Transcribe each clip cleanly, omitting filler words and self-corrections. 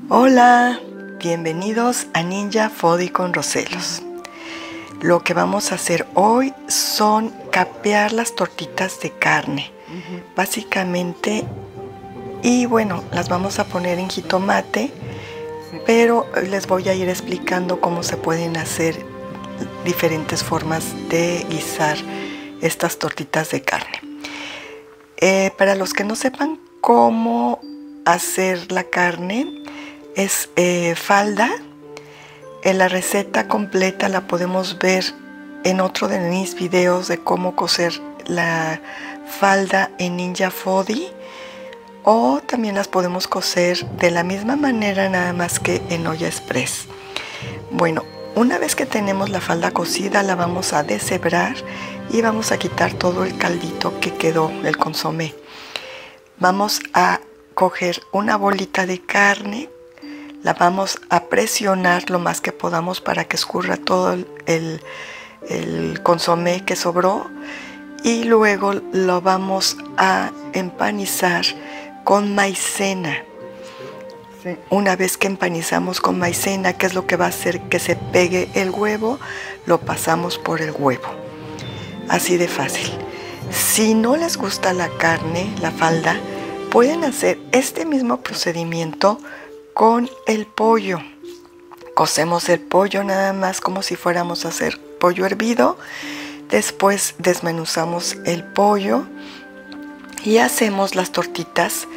Hola, bienvenidos a Ninja Foodie con Roselos. Lo que vamos a hacer hoy son capear las tortitas de carne, básicamente, y bueno, las vamos a poner en jitomate, pero les voy a ir explicando cómo se pueden hacer diferentes formas de guisar estas tortitas de carne. Para los que no sepan cómo hacer la carne, es falda. La receta completa la podemos ver en otro de mis videos de cómo cocer la falda en Ninja Foodie, o también las podemos cocer de la misma manera, nada más que en olla express. Bueno, una vez que tenemos la falda cocida, la vamos a deshebrar y vamos a quitar todo el caldito que quedó, el consomé. Vamos a coger una bolita de carne, la vamos a presionar lo más que podamos para que escurra todo el consomé que sobró, y luego lo vamos a empanizar con maicena. Sí. Una vez que empanizamos con maicena, ¿qué es lo que va a hacer que se pegue el huevo? Lo pasamos por el huevo. Así de fácil. Si no les gusta la carne, la falda, pueden hacer este mismo procedimiento con el pollo. Cocemos el pollo nada más como si fuéramos a hacer pollo hervido. Después desmenuzamos el pollo y hacemos las tortitas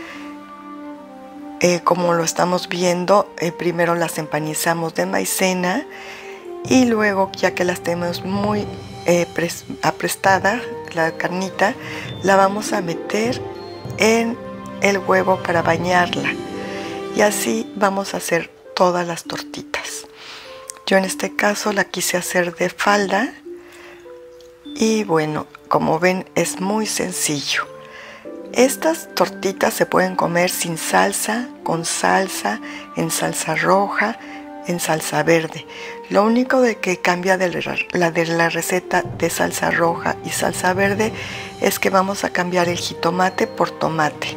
como lo estamos viendo. Primero las empanizamos de maicena y luego, ya que las tenemos muy aprestada, la carnita, la vamos a meter en el huevo para bañarla. Y así vamos a hacer todas las tortitas. Yo en este caso la quise hacer de falda. Y bueno, como ven, es muy sencillo. Estas tortitas se pueden comer sin salsa, con salsa, en salsa roja, en salsa verde. Lo único de que cambia de la receta de salsa roja y salsa verde es que vamos a cambiar el jitomate por tomate.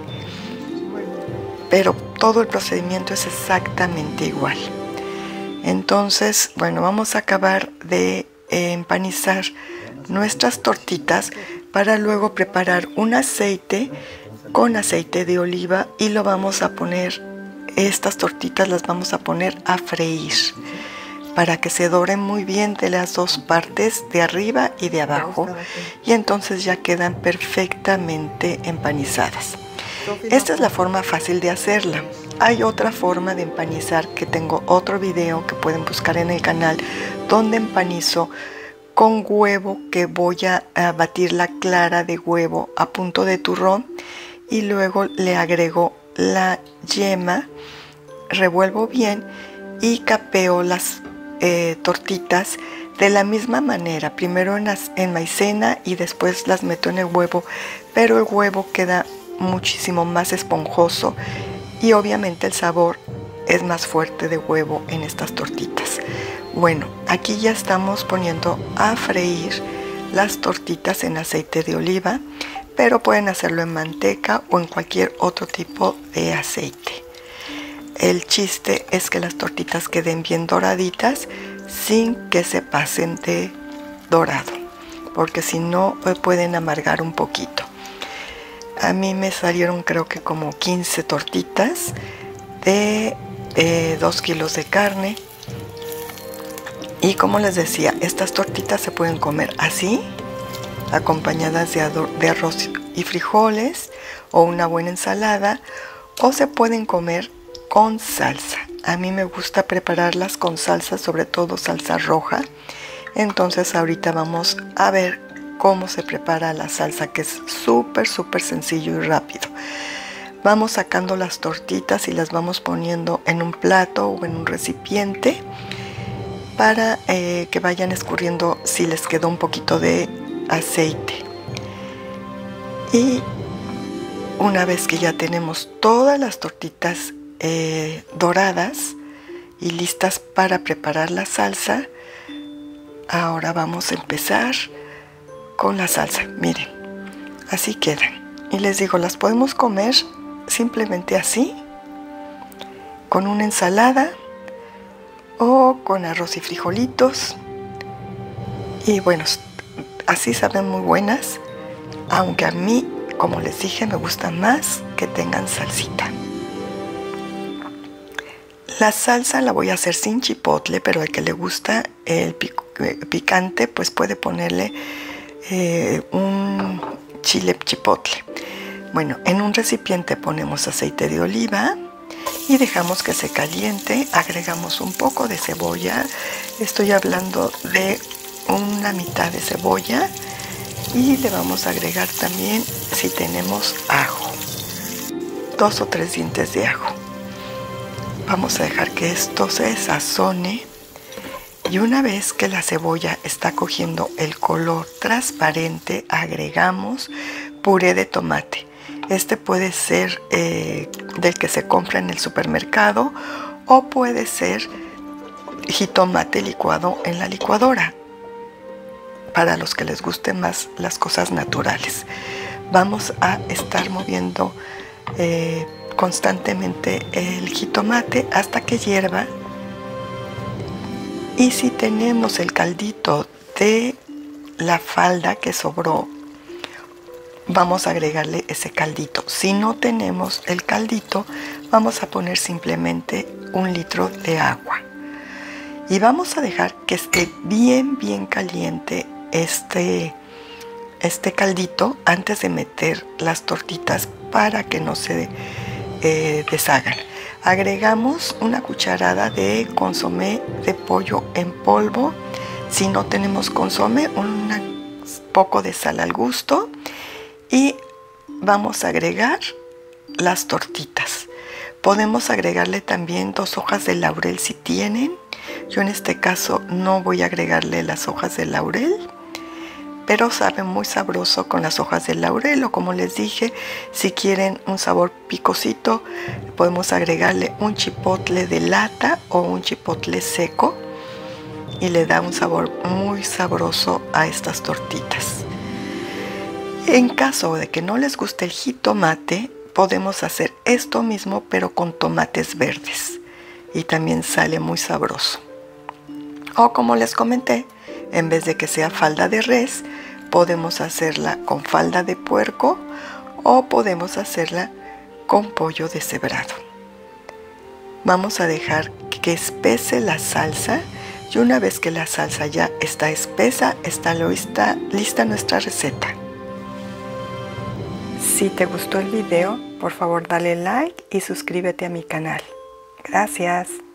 Pero todo el procedimiento es exactamente igual. Entonces, bueno, vamos a acabar de empanizar nuestras tortitas para luego preparar un aceite con aceite de oliva, y lo vamos a poner, estas tortitas las vamos a poner a freír para que se doren muy bien de las dos partes, de arriba y de abajo, y entonces ya quedan perfectamente empanizadas. Esta es la forma fácil de hacerla. Hay otra forma de empanizar, que tengo otro video que pueden buscar en el canal, donde empanizo con huevo, que voy a batir la clara de huevo a punto de turrón y luego le agrego la yema, revuelvo bien y capeo las tortitas de la misma manera, primero en maicena y después las meto en el huevo, pero el huevo queda muchísimo más esponjoso y obviamente el sabor es más fuerte de huevo en estas tortitas. Bueno, aquí ya estamos poniendo a freír las tortitas en aceite de oliva, pero pueden hacerlo en manteca o en cualquier otro tipo de aceite. El chiste es que las tortitas queden bien doraditas sin que se pasen de dorado, porque si no pueden amargar un poquito. A mí me salieron creo que como 15 tortitas de 2 kilos de carne. Y como les decía, estas tortitas se pueden comer así, acompañadas de arroz y frijoles o una buena ensalada, o se pueden comer con salsa. A mí me gusta prepararlas con salsa, sobre todo salsa roja. Entonces ahorita vamos a ver cómo se prepara la salsa, que es súper sencillo y rápido. Vamos sacando las tortitas y las vamos poniendo en un plato o en un recipiente para que vayan escurriendo si les quedó un poquito de aceite. Y una vez que ya tenemos todas las tortitas doradas y listas para preparar la salsa, ahora vamos a empezar con la salsa. Miren, así quedan. Y les digo, las podemos comer simplemente así con una ensalada o con arroz y frijolitos. Y bueno, así saben muy buenas, aunque a mí, como les dije, me gusta más que tengan salsita. La salsa la voy a hacer sin chipotle, pero al que le gusta el picante, pues puede ponerle un chile chipotle. Bueno, en un recipiente ponemos aceite de oliva y dejamos que se caliente. Agregamos un poco de cebolla, estoy hablando de una mitad de cebolla, y le vamos a agregar también, si tenemos ajo, 2 o 3 dientes de ajo. Vamos a dejar que esto se sazone, y una vez que la cebolla está cogiendo el color transparente, agregamos puré de tomate. Este puede ser del que se compra en el supermercado, o puede ser jitomate licuado en la licuadora, para los que les gusten más las cosas naturales. Vamos a estar moviendo constantemente el jitomate hasta que hierva. Y si tenemos el caldito de la falda que sobró, vamos a agregarle ese caldito. Si no tenemos el caldito, vamos a poner simplemente 1 litro de agua. Y vamos a dejar que esté bien caliente este caldito antes de meter las tortitas para que no se deshagan. Agregamos una cucharada de consomé de pollo en polvo. Si no tenemos consomé, un poco de sal al gusto. Y vamos a agregar las tortitas. Podemos agregarle también 2 hojas de laurel si tienen. Yo en este caso no voy a agregarle las hojas de laurel, pero sabe muy sabroso con las hojas de laurel. O como les dije, si quieren un sabor picosito, podemos agregarle un chipotle de lata o un chipotle seco, y le da un sabor muy sabroso a estas tortitas. En caso de que no les guste el jitomate, podemos hacer esto mismo pero con tomates verdes, y también sale muy sabroso. O como les comenté, en vez de que sea falda de res, podemos hacerla con falda de puerco, o podemos hacerla con pollo deshebrado. Vamos a dejar que espese la salsa, y una vez que la salsa ya está espesa, está lista nuestra receta. Si te gustó el video, por favor dale like y suscríbete a mi canal. Gracias.